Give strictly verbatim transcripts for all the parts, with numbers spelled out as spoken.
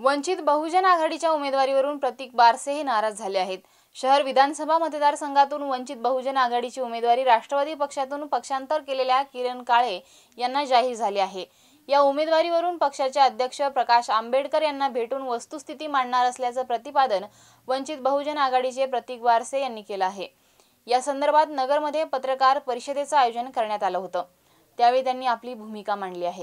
वंचित बहुजन आघाडीच्या उमेदवारीवरून प्रतीक बारसे हे नाराज झाले आहेत। शहर विधानसभा मतदारसंघातून वंचित बहुजन आघाडीची उमेदवारी राष्ट्रवादी पक्षातून पक्षांतर केलेल्या किरण काळे यांना जाहीर झाली आहे। या उमेदवारीवरून पक्षाचे अध्यक्ष प्रकाश आंबेडकर यांना भेटून वस्तुस्थिती मांडणार असल्याचं प्रतिपादन वंचित बहुजन आघाडीचे प्रतीक बारसे यांनी केलं आहे। या संदर्भात नगरमध्ये पत्रकार परिषदेचं आयोजन करण्यात आलं होतं। त्यावेळी त्यांनी आपली भूमिका मांडली आहे।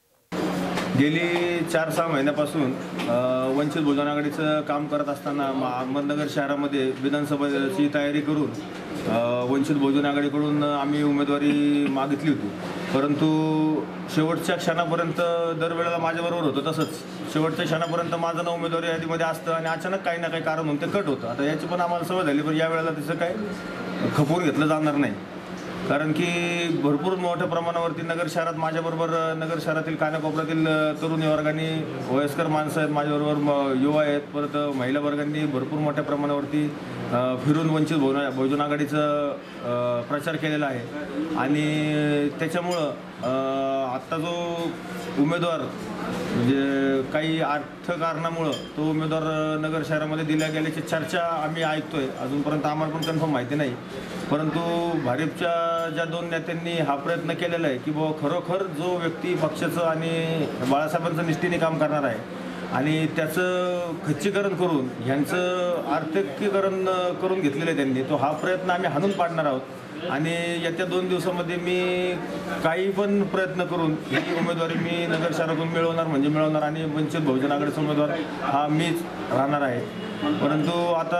गेली चार सहा महिन्यापासून वंचित बहुजन आघाडीचं काम करत असताना अहमदनगर शहरामध्ये विधानसभेची तयारी करून वंचित बहुजन आघाडीकडून आम्ही उमेदवारी मागितली होती, परंतु शेवटच्या क्षणापर्यंत दरवेळेला माझ्याबरोबर होतं, तसंच शेवटच्या क्षणापर्यंत माझं नाव उमेदवारी यादीमध्ये असतं आणि अचानक काही ना काही कारण म्हणून ते कट होतं। आता याची पण आम्हाला सवय झाली, पण यावेळेला त्याचं काय खपवून घेतलं जाणार नाही, कारण की भरपूर मोठ्या प्रमाणावरती नगर शहरात माझ्याबरोबर नगर शहरातील कानाकोपऱ्यातील तरुण वर्गांनी, वयस्कर माणसं आहेत, माझ्याबरोबर युवा आहेत, परत महिला वर्गांनी भरपूर मोठ्या प्रमाणावरती फिरून वंचित बहुजन आघाडीचा प्रचार केलेला आहे। आणि त्याच्यामुळं आत्ता जो उमेदवार म्हणजे काही अर्थकारणामुळं तो उमेदवार नगर शहरामध्ये दिल्या गेल्याची चर्चा आम्ही ऐकतोय। अजूनपर्यंत आम्हाला पण कन्फर्म माहिती नाही, परंतु भाजपच्या ज्या दोन नेत्यांनी हा प्रयत्न केलेला आहे की बाबा खरोखर जो व्यक्ती पक्षाचं आणि बाळासाहेबांचं निष्ठेने काम करणार आहे आणि त्याचं खच्चीकरण करून ह्यांचं आर्थिकीकरण करून घेतलेलं आहे त्यांनी, तो हा प्रयत्न आम्ही हाणून पाडणार आहोत। आणि येत्या दोन दिवसामध्ये मी काही पण प्रयत्न करून ही उमेदवारी मी नगर शहरातून मिळवणार म्हणजे मिळवणार आणि वंचित बहुजन आघाडीचा उमेदवार हा मीच राहणार आहे। परंतु आता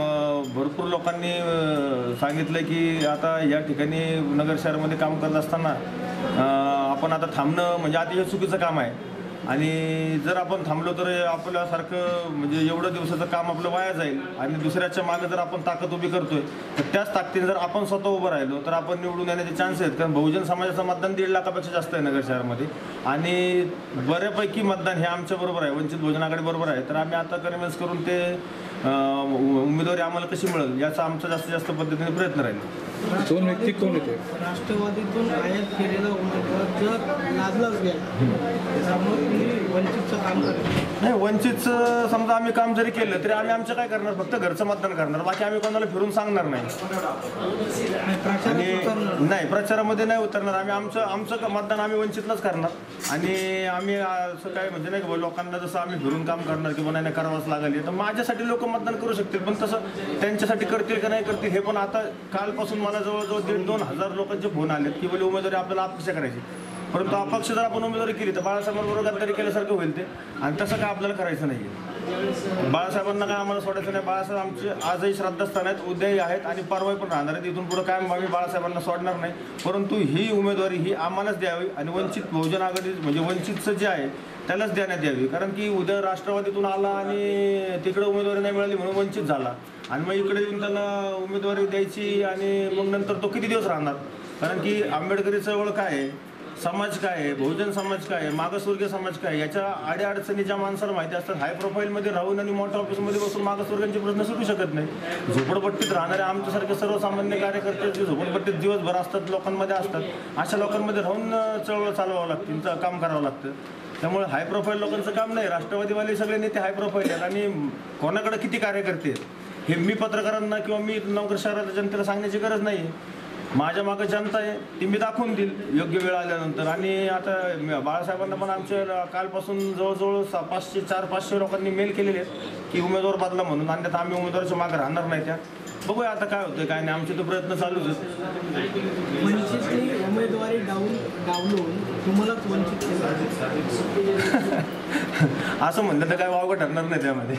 भरपूर लोकांनी सांगितलं की आता या ठिकाणी नगर शहरामध्ये काम करत असताना आपण आता थांबणं म्हणजे अतिशय चुकीचं काम आहे आणि जर आपण थांबलो तर आपल्यासारखं म्हणजे एवढं दिवसाचं काम आपलं वाया जाईल आणि दुसऱ्याच्या मागे जर आपण ताकद उभी करतोय तर त्याच ताकदीने जर आपण स्वतः उभं राहिलो तर आपण निवडून येण्याचे चान्स आहेत, कारण बहुजन समाजाचं मतदान दीड लाखापेक्षा जास्त आहे नगर शहरामध्ये आणि बऱ्यापैकी मतदान हे आमच्या बरोबर आहे, वंचित बहुजन आघाडी बरोबर आहे। तर आम्ही आता कन्व्हिन्स करून ते उमेदवारी आम्हाला कशी मिळेल याचा आमचा जास्तीत जास्त पद्धतीने प्रयत्न राहील। दोन व्यक्ती कोण होते? राष्ट्रवादीतून आयात केलेला उमेदवार जर लादलाच गेला वंचितचं काम करायचं नाही, वंचितचं समजा आम्ही काम जरी केलं तरी आम्ही आमचं काय करणार, फक्त घरचं मतदान करणार, बाकी आम्ही कोणाला फिरून सांगणार नाही आणि नाही प्रचारामध्ये नाही उतरणार। आम्ही आमचं आमचं मतदान आम्ही वंचितलाच करणार आणि आम्ही असं काय म्हणजे नाही की लोकांना जसं आम्ही फिरून काम करणार किंवा नाही करावंच लागेल तर माझ्यासाठी लोक मतदान करू शकतील, पण तसं त्यांच्यासाठी करतील का नाही करतील हे पण आता कालपासून मला जवळजवळ दीड दोन हजार लोकांचे फोन आलेत की बोले उमेदवारी आपल्याला अपेक्षा करायची, परंतु अपक्ष जर आपण उमेदवारी केली तर बाळासाहेबांबरोबर गद्दारी केल्यासारखं होईल ते, आणि तसं काय आपल्याला करायचं नाही। बाळासाहेबांना काय आम्हाला सोडायचं नाही। बाळासाहेब आमचे आजही श्रद्धास्थान आहेत, उद्याही आहेत आणि परवाही पण राहणार आहेत। इथून पुढे काय आम्ही बाळासाहेबांना सोडणार नाही, परंतु ही उमेदवारी ही आम्हालाच द्यावी आणि वंचित बहुजन आघाडी म्हणजे वंचितचं जे आहे त्यालाच देण्यात यावी, कारण की उद्या राष्ट्रवादीतून आला आणि तिकडे उमेदवारी नाही मिळाली म्हणून वंचित झाला आणि मग इकडे येऊन त्याला उमेदवारी द्यायची आणि मग नंतर तो किती दिवस राहणार, कारण की आंबेडकरी चळवळ काय आहे, समाज काय आहे, बहुजन समाज काय आहे, मागासवर्गीय समाज काय आहे, याच्या अडीअडचणी ज्या माणसाला माहिती असतात हाय प्रोफाईलमध्ये राहून आणि मोठ्या ऑफिसमध्ये बसून मागासवर्गांचे प्रश्न सुटू शकत नाही। झोपडपट्टीत राहणारे आमच्यासारखे सर्वसामान्य कार्यकर्ते जे झोपडपट्टीत दिवसभर असतात, लोकांमध्ये असतात, अशा लोकांमध्ये राहून चळवळ चालवावं लागतं, त्यांचं काम करावं लागतं। त्यामुळे हाय प्रोफाईल लोकांचं काम नाही, राष्ट्रवादीवाले सगळे नेते हाय प्रोफाईल आहेत आणि कोणाकडे किती कार्यकर्ते हे मी पत्रकारांना किंवा मी नगर शहराच्या जनतेला सांगण्याची गरज नाही आहे। माझ्या मागं जनता आहे ती मी दाखवून देईल योग्य वेळ आल्यानंतर। आणि आता बाळासाहेबांना पण आमच्या कालपासून जवळजवळ सा पाचशे चार पाचशे लोकांनी मेल केलेले आहेत की उमेदवार बदला म्हणून, आणि आता आम्ही उमेदवाराच्या मागं राहणार नाही। त्या बघूया आता काय होतं काय नाही, आमचे तो प्रयत्न चालूच आहेत। वंचितची उमेदवारी डावून डावलून तुम्हालाच वंचित केलं असं म्हणलं तर काय वावगं ठरणार नाही त्यामध्ये।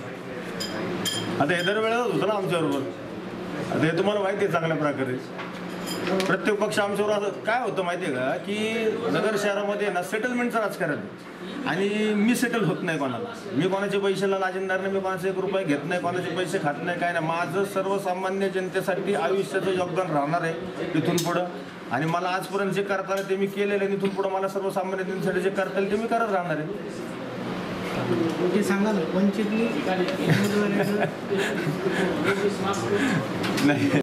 आता हे दरवेळेलाच होतं ना आमच्याबरोबर, आता हे तुम्हाला माहिती आहे चांगल्या प्रकारे। प्रत्येक पक्ष आमच्यावर असं काय होतं माहिती आहे का की नगर शहरामध्ये ना सेटलमेंटचं राजकारण आणि मी सेटल होत नाही कोणाला, मी कोणाचे पैशाला लाजिंदार नाही, मी कोणाचे एक रुपये घेत नाही, कोणाचे पैसे खात नाही, काय नाही। माझं सर्वसामान्य जनतेसाठी आयुष्याचं योगदान राहणार आहे इथून पुढं आणि मला आजपर्यंत जे करता आलं ते मी केलेलं आहे, इथून पुढं मला सर्वसामान्य जनतेसाठी जे करता येईल ते मी करत राहणार आहे। ते सांगा ना वंचितनी नाही